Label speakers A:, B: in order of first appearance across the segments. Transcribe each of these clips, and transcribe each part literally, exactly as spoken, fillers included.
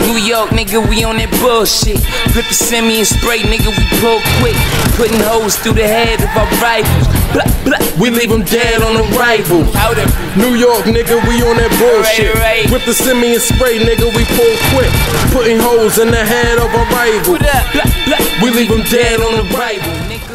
A: New York, nigga, we on that bullshit. Flip the semi and spray, nigga, we pull quick. Putting hoes through the head of our rivals. Blah, blah. We leave them dead on arrival.
B: New York, nigga, we on that bullshit.
A: Right, right.
B: Whip the semi and spray, nigga, we pull quick. Putting hoes in the head of our rival.
A: Blah, blah.
B: We leave them dead on arrival.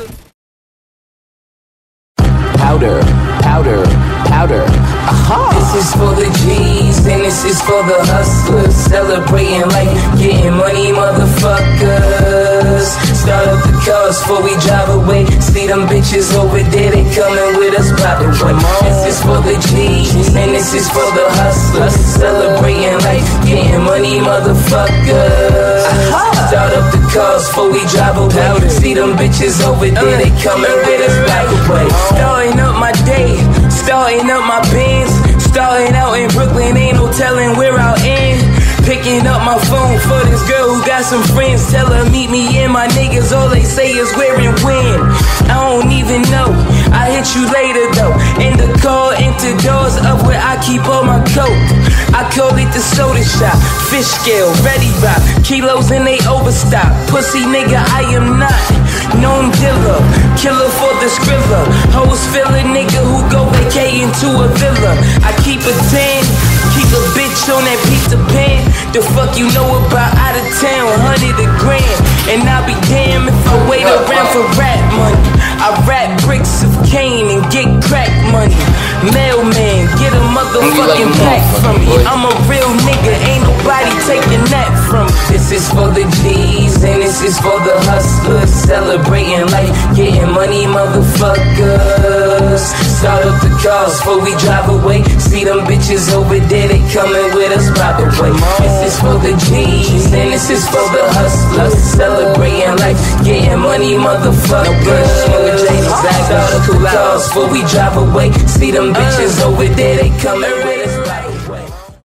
A: Powder, powder, powder. Aha! This is for the G's and this is for the hustlers. Celebrating life, getting money, motherfuckers. Start up the cars before we drive away. See them bitches over there, they coming with us by the way. This is for the G's and this is for the hustlers. Celebrating life, getting money, motherfuckers. Start up the cars before we drive away. See them bitches over there, they coming with us by the way. Starting up my day, starting up my bins. Starting out in Brooklyn, ain't no telling where I'll end. Picking up my phone for this girl who got some friends. Tell her meet me in my niggas, all they say is where and when. I don't even know, I hit you later though. In the car, enter doors up where I keep all my coat. I call it the soda shop, fish scale, ready rock. Kilos and they overstock, pussy nigga I am not. Known dealer, killer for the skrilla. Hoes feel a nigga who go vacating to a villa. I keep a ten, keep a bitch on that Peter Pan. The fuck you know about out of town, hundred a grand. And I be damn if I wait around for rap money. I rap bricks of cane and get crack money. Mailman, get a motherfucking pack from me. I'm a real nigga, ain't nobody taking that from me. This is for the G's and this is for the hustlers. Celebrating life, getting money, motherfuckers. Start up the cars before we drive away. See them bitches over there, they coming with us by the way. This is for the G's and this is for the hustlers. Celebrating life, getting money, motherfuckers. Start up the cars before we drive away. See them bitches over there, they coming with us by the way.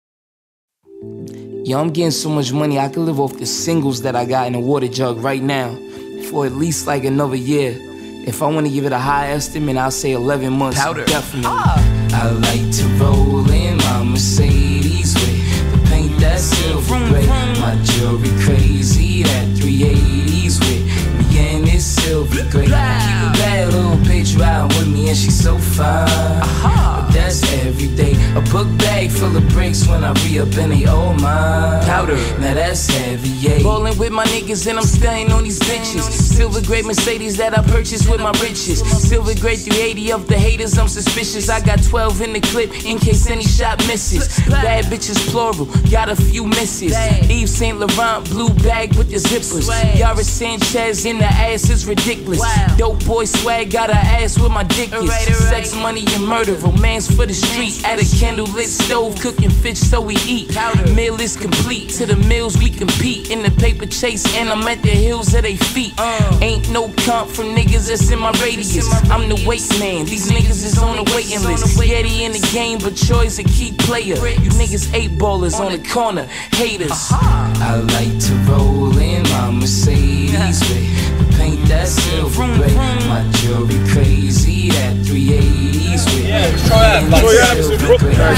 A: Yo, I'm getting so much money, I could live off the singles that I got in a water jug right now for at least like another year. If I want to give it a high estimate, I'll say eleven months. Powder. Definitely. Ah. I like to roll in my Mercedes with the paint that's silver gray. My jewelry crazy, that three eighties with me and it's silver gray. Keep a bad little bitch riding with me and she's so fine. But that's every day. A book bag full of bricks when I re-up and they all mine. Powder. Now that's heavy, yeah. Ballin' with my niggas and I'm staying on these bitches. Silver gray Mercedes that I purchased with my riches. Silver gray three eighty of the haters, I'm suspicious. I got twelve in the clip in case any shot misses. Bad bitches plural, got a few misses. Yves Saint Laurent blue bag with the zippers. Yara Sanchez in the ass is ridiculous. Dope boy swag, got her ass with my dick is. Sex, money and murder, romance for the street. At a candlelit stove, cooking fish so we eat. Meal is complete, to the meals we compete. In the paper chase and I'm at the hills of they feet. Ain't no comp from niggas that's in my radius. I'm the weight man, these niggas is on the waiting list. Yeti in the game, but Troy's a key player. You niggas eight ballers on the corner, haters. I like to roll in my Mercedes with the paint that's silver gray. My jewelry crazy, that three eighties with
B: Yeah, try that. Troy Adams in Brooklyn. Yeah,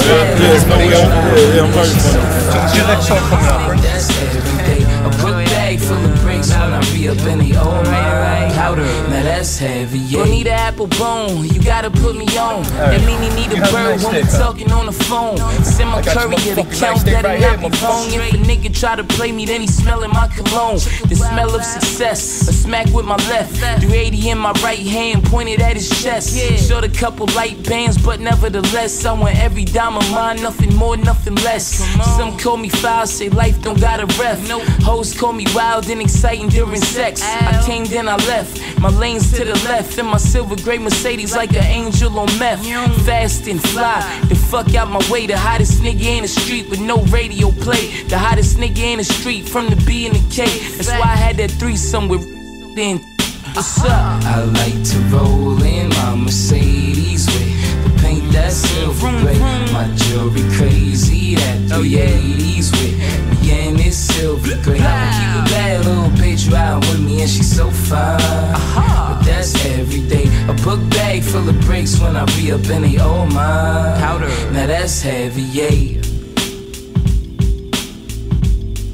B: I'm very funny. Your next song coming up, right?
A: That's every day. A book bag full of bricks when I re-up and they all mine. Powder, now that's heavy, yeah. Don't need an apple bone, you gotta put me on. That mean you need a bird when we talking on the phone. Send my courier to count that and not be wrong. If a nigga try to play me, then he smelling my cologne. The smell of success, a smack with my left. three eighty in my right hand, pointed at his chest. Showed a couple light bands, but nevertheless, I want every dime of mine, nothing more, nothing less. Some call me foul, say life don't got a ref. Hoes call me wild and exciting during sex. I came, then I left. My lanes to the left, and my silver gray Mercedes like an angel on meth. Fast and fly, the fuck out my way. The hottest nigga in the street with no radio play. The hottest nigga in the street from the B and the K. That's why I had that threesome with then. What's up? I like to roll in my Mercedes with the paint that's silver gray. My jewelry crazy, that three eighties with me and it's silver gray. I'ma keep a bad little bitch riding with me and she's so fine. But that's every day. A book bag full of bricks when I re-up and they all mine. Powder. Now that's heavy, yeah.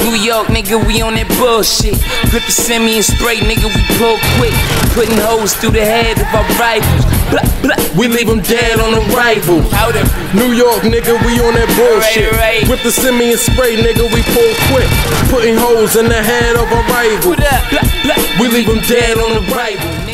A: New York, nigga, we on that bullshit. Grip the semi and spray, nigga, we pull quick. Putting holes through the head of our rivals. Blah, blah.
B: We leave them dead on arrival. New York, nigga, we on that bullshit.
A: Right, right.
B: Grip the semi and spray, nigga, we pull quick. Putting holes in the head of our rival.
A: Blah, blah, blah.
B: We leave them dead on arrival.